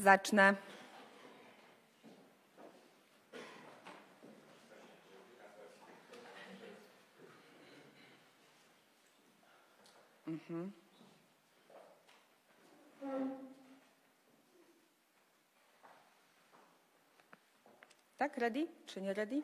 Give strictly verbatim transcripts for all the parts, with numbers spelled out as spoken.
Zacznę. Mhm. Tak, ready? Czy nie ready?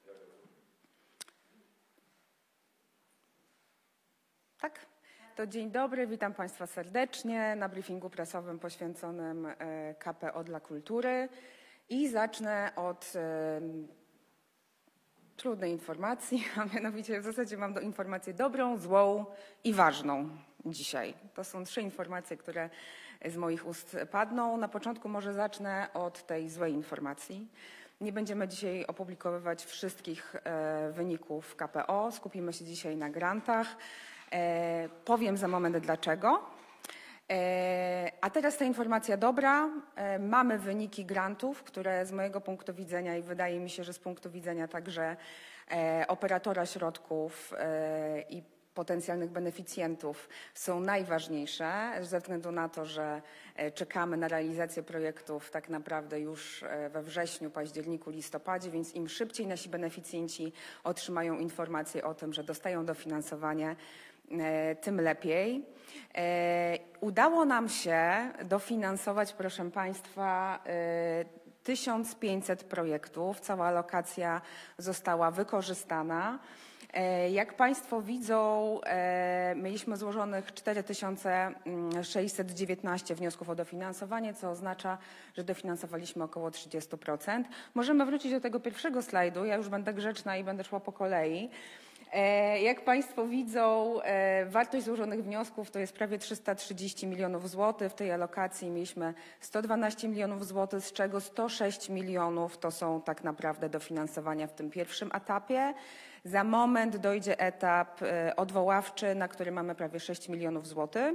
Tak? To dzień dobry, witam Państwa serdecznie na briefingu prasowym poświęconym K P O dla kultury i zacznę od e, trudnej informacji, a mianowicie w zasadzie mam do informację dobrą, złą i ważną dzisiaj. To są trzy informacje, które z moich ust padną. Na początku może zacznę od tej złej informacji. Nie będziemy dzisiaj opublikowywać wszystkich e, wyników K P O, skupimy się dzisiaj na grantach. E, powiem za moment dlaczego. E, a teraz ta informacja dobra. E, mamy wyniki grantów, które z mojego punktu widzenia i wydaje mi się, że z punktu widzenia także e, operatora środków e, i potencjalnych beneficjentów są najważniejsze ze względu na to, że czekamy na realizację projektów tak naprawdę już we wrześniu, październiku, listopadzie, więc im szybciej nasi beneficjenci otrzymają informację o tym, że dostają dofinansowanie, tym lepiej. Udało nam się dofinansować, proszę Państwa, tysiąc pięćset projektów. Cała alokacja została wykorzystana. Jak Państwo widzą, mieliśmy złożonych cztery tysiące sześćset dziewiętnaście wniosków o dofinansowanie, co oznacza, że dofinansowaliśmy około trzydzieści procent. Możemy wrócić do tego pierwszego slajdu, ja już będę grzeczna i będę szła po kolei. Jak Państwo widzą, wartość złożonych wniosków to jest prawie trzysta trzydzieści milionów złotych. W tej alokacji mieliśmy sto dwanaście milionów złotych, z czego sto sześć milionów to są tak naprawdę dofinansowania w tym pierwszym etapie. Za moment dojdzie etap odwoławczy, na który mamy prawie sześć milionów złotych,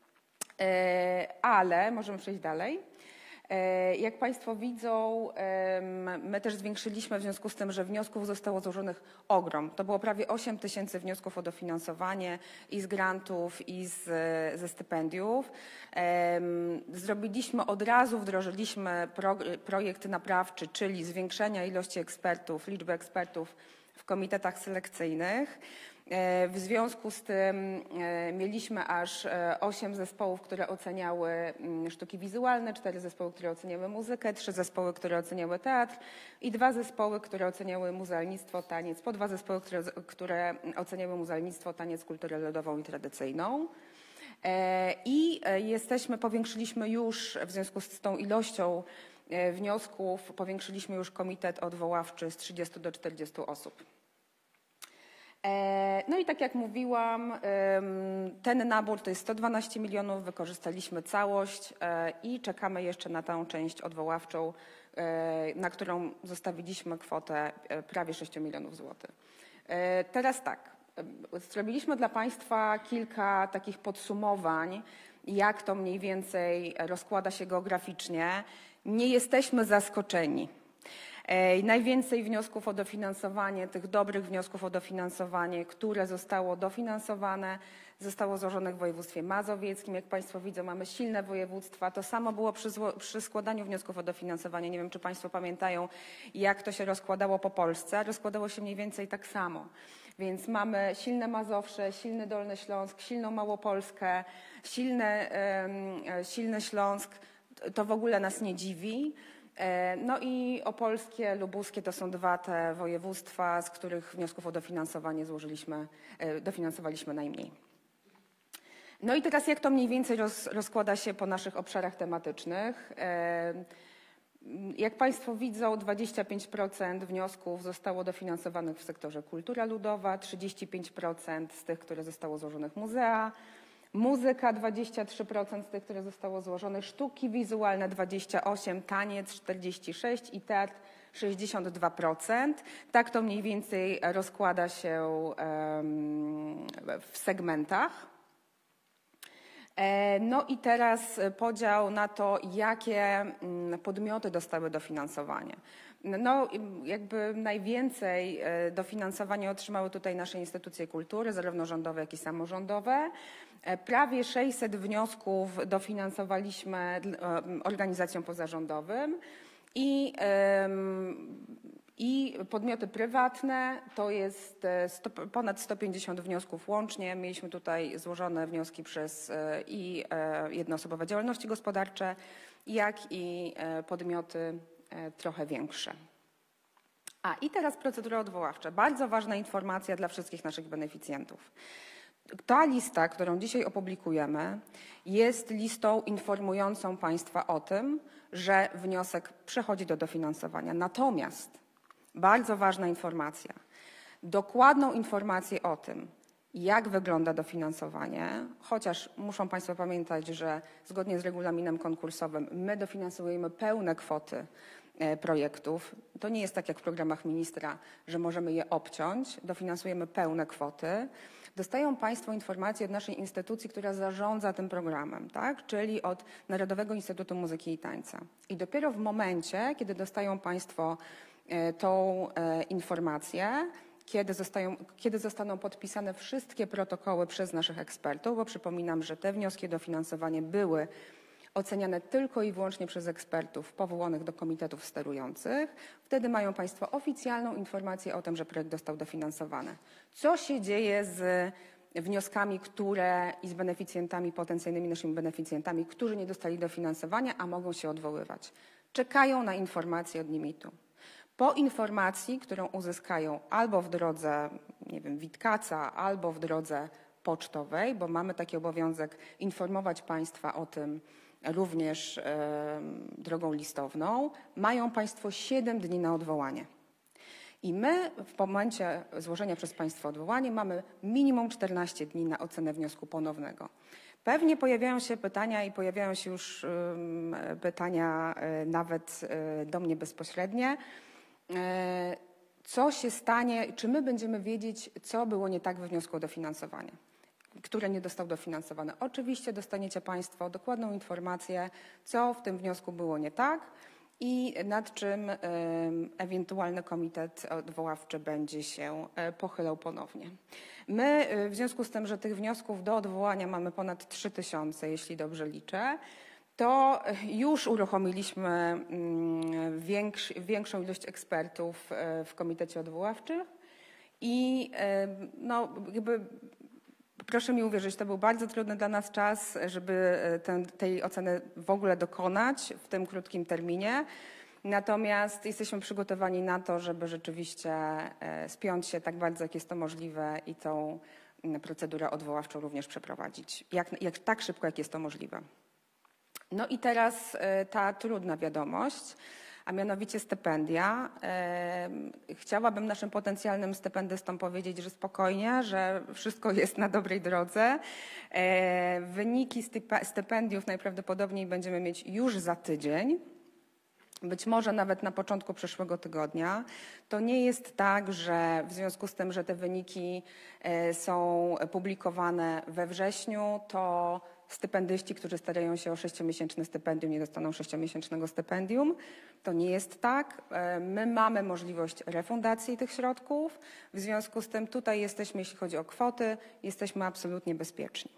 ale możemy przejść dalej. Jak Państwo widzą, my też zwiększyliśmy w związku z tym, że wniosków zostało złożonych ogrom. To było prawie osiem tysięcy wniosków o dofinansowanie i z grantów, i z, ze stypendiów. Zrobiliśmy od razu, wdrożyliśmy pro, projekt naprawczy, czyli zwiększenia ilości ekspertów, liczby ekspertów w komitetach selekcyjnych. W związku z tym mieliśmy aż osiem zespołów, które oceniały sztuki wizualne, cztery zespoły, które oceniały muzykę, trzy zespoły, które oceniały teatr i dwa zespoły, które oceniały muzealnictwo, taniec, po dwa zespoły, które, które oceniały muzealnictwo, taniec, kulturę ludową i tradycyjną. I jesteśmy, powiększyliśmy już w związku z tą ilością wniosków, powiększyliśmy już komitet odwoławczy z trzydziestu do czterdziestu osób. No i tak jak mówiłam, ten nabór to jest sto dwanaście milionów, wykorzystaliśmy całość i czekamy jeszcze na tę część odwoławczą, na którą zostawiliśmy kwotę prawie sześć milionów złotych. Teraz tak, zrobiliśmy dla Państwa kilka takich podsumowań, jak to mniej więcej rozkłada się geograficznie. Nie jesteśmy zaskoczeni. Najwięcej wniosków o dofinansowanie, tych dobrych wniosków o dofinansowanie, które zostało dofinansowane, zostało złożonych w województwie mazowieckim. Jak Państwo widzą, mamy silne województwa. To samo było przy, przy składaniu wniosków o dofinansowanie. Nie wiem, czy Państwo pamiętają, jak to się rozkładało po Polsce. Rozkładało się mniej więcej tak samo. Więc mamy silne Mazowsze, silny Dolny Śląsk, silną Małopolskę, silny, um, silny Śląsk. To w ogóle nas nie dziwi. No i opolskie, lubuskie to są dwa te województwa, z których wniosków o dofinansowanie złożyliśmy, dofinansowaliśmy najmniej. No i teraz jak to mniej więcej roz, rozkłada się po naszych obszarach tematycznych. Jak Państwo widzą, dwadzieścia pięć procent wniosków zostało dofinansowanych w sektorze kultura ludowa, trzydzieści pięć procent z tych, które zostało złożonych muzea, muzyka dwadzieścia trzy procent z tych, które zostało złożone, sztuki wizualne dwadzieścia osiem procent, taniec czterdzieści sześć procent i teatr sześćdziesiąt dwa procent. Tak to mniej więcej rozkłada się w segmentach. No i teraz podział na to, jakie podmioty dostały dofinansowanie. No jakby najwięcej dofinansowania otrzymały tutaj nasze instytucje kultury, zarówno rządowe, jak i samorządowe. Prawie sześćset wniosków dofinansowaliśmy organizacjom pozarządowym i, i podmioty prywatne, to jest sto, ponad sto pięćdziesiąt wniosków łącznie. Mieliśmy tutaj złożone wnioski przez i jednoosobowe działalności gospodarcze, jak i podmioty trochę większe. A i teraz procedura odwoławcza. Bardzo ważna informacja dla wszystkich naszych beneficjentów. Ta lista, którą dzisiaj opublikujemy, jest listą informującą Państwa o tym, że wniosek przechodzi do dofinansowania. Natomiast bardzo ważna informacja, dokładną informację o tym, jak wygląda dofinansowanie, chociaż muszą Państwo pamiętać, że zgodnie z regulaminem konkursowym my dofinansujemy pełne kwoty projektów. To nie jest tak jak w programach ministra, że możemy je obciąć, dofinansujemy pełne kwoty. Dostają Państwo informacje od naszej instytucji, która zarządza tym programem, tak? Czyli od Narodowego Instytutu Muzyki i Tańca. I dopiero w momencie, kiedy dostają Państwo tą informację, kiedy, zostają, kiedy zostaną podpisane wszystkie protokoły przez naszych ekspertów, bo przypominam, że te wnioski o dofinansowanie były oceniane tylko i wyłącznie przez ekspertów powołanych do komitetów sterujących. Wtedy mają Państwo oficjalną informację o tym, że projekt został dofinansowany. Co się dzieje z wnioskami, które i z beneficjentami, potencjalnymi naszymi beneficjentami, którzy nie dostali dofinansowania, a mogą się odwoływać? Czekają na informację od limitu. Po informacji, którą uzyskają albo w drodze, nie wiem, Witkaca, albo w drodze pocztowej, bo mamy taki obowiązek informować Państwa o tym również e, drogą listowną, mają Państwo siedem dni na odwołanie. I my w momencie złożenia przez Państwa odwołania mamy minimum czternaście dni na ocenę wniosku ponownego. Pewnie pojawiają się pytania i pojawiają się już y, pytania y, nawet y, do mnie bezpośrednie. Y, co się stanie, czy my będziemy wiedzieć, co było nie tak we wniosku o dofinansowanie, które nie dostał dofinansowane? Oczywiście dostaniecie Państwo dokładną informację, co w tym wniosku było nie tak i nad czym y, ewentualny komitet odwoławczy będzie się y, pochylał ponownie. My y, w związku z tym, że tych wniosków do odwołania mamy ponad trzy tysiące, jeśli dobrze liczę, to już uruchomiliśmy y, większ, większą ilość ekspertów y, w komitecie odwoławczym i y, no, jakby proszę mi uwierzyć, to był bardzo trudny dla nas czas, żeby ten, tej oceny w ogóle dokonać w tym krótkim terminie. Natomiast jesteśmy przygotowani na to, żeby rzeczywiście spiąć się tak bardzo, jak jest to możliwe i tą procedurę odwoławczą również przeprowadzić. Jak, jak, tak szybko, jak jest to możliwe. No i teraz ta trudna wiadomość, a mianowicie stypendia. Chciałabym naszym potencjalnym stypendystom powiedzieć, że spokojnie, że wszystko jest na dobrej drodze. Wyniki stypendiów najprawdopodobniej będziemy mieć już za tydzień. Być może nawet na początku przyszłego tygodnia. To nie jest tak, że w związku z tym, że te wyniki są publikowane we wrześniu, to stypendyści, którzy starają się o sześciomiesięczne stypendium, nie dostaną sześciomiesięcznego stypendium. To nie jest tak. My mamy możliwość refundacji tych środków. W związku z tym tutaj jesteśmy, jeśli chodzi o kwoty, jesteśmy absolutnie bezpieczni.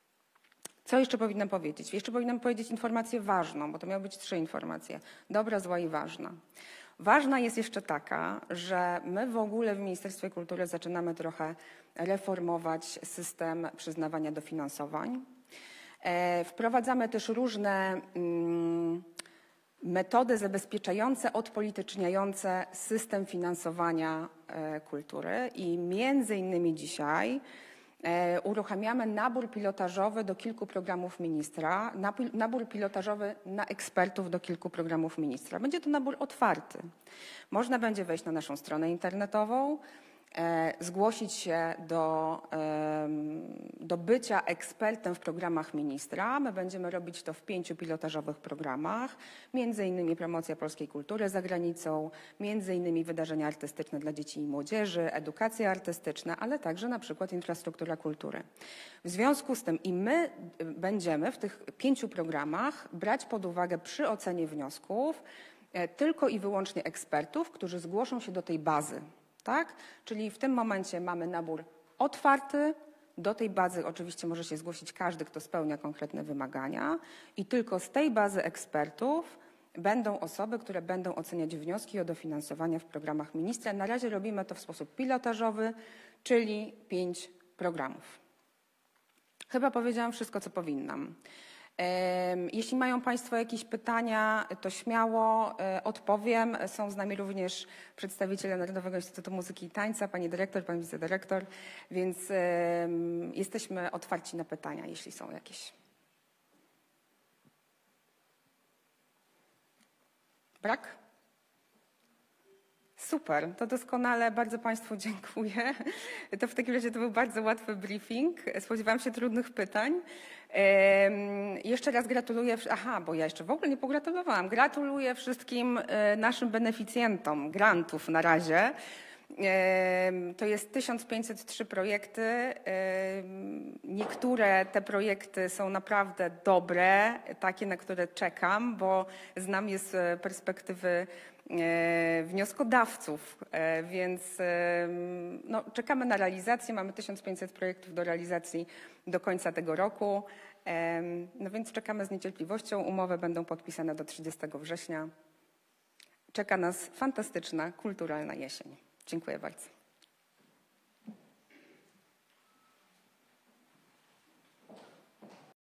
Co jeszcze powinnam powiedzieć? Jeszcze powinnam powiedzieć informację ważną, bo to miały być trzy informacje. Dobra, zła i ważna. Ważna jest jeszcze taka, że my w ogóle w Ministerstwie Kultury zaczynamy trochę reformować system przyznawania dofinansowań. Wprowadzamy też różne mm, metody zabezpieczające, odpolityczniające system finansowania e, kultury i między innymi dzisiaj e, uruchamiamy nabór pilotażowy do kilku programów ministra, nabór pilotażowy na ekspertów do kilku programów ministra. Będzie to nabór otwarty. Można będzie wejść na naszą stronę internetową, zgłosić się do, do bycia ekspertem w programach ministra. My będziemy robić to w pięciu pilotażowych programach, między innymi promocja polskiej kultury za granicą, między innymi wydarzenia artystyczne dla dzieci i młodzieży, edukacja artystyczna, ale także na przykład infrastruktura kultury. W związku z tym i my będziemy w tych pięciu programach brać pod uwagę przy ocenie wniosków tylko i wyłącznie ekspertów, którzy zgłoszą się do tej bazy. Tak? Czyli w tym momencie mamy nabór otwarty. Do tej bazy oczywiście może się zgłosić każdy, kto spełnia konkretne wymagania i tylko z tej bazy ekspertów będą osoby, które będą oceniać wnioski o dofinansowanie w programach ministra. Na razie robimy to w sposób pilotażowy, czyli pięć programów. Chyba powiedziałam wszystko, co powinnam. Jeśli mają Państwo jakieś pytania, to śmiało odpowiem. Są z nami również przedstawiciele Narodowego Instytutu Muzyki i Tańca, pani dyrektor, pan wicedyrektor, więc jesteśmy otwarci na pytania, jeśli są jakieś. Brak? Super, to doskonale, bardzo Państwu dziękuję. To w takim razie to był bardzo łatwy briefing. Spodziewałam się trudnych pytań. Jeszcze raz gratuluję, aha, bo ja jeszcze w ogóle nie pogratulowałam. Gratuluję wszystkim naszym beneficjentom grantów na razie. To jest tysiąc pięćset trzy projekty. Niektóre te projekty są naprawdę dobre, takie, na które czekam, bo znam je z perspektywy wnioskodawców, więc no, czekamy na realizację. Mamy tysiąc pięćset projektów do realizacji do końca tego roku, no więc czekamy z niecierpliwością. Umowy będą podpisane do trzydziestego września. Czeka nas fantastyczna, kulturalna jesień. Dziękuję bardzo.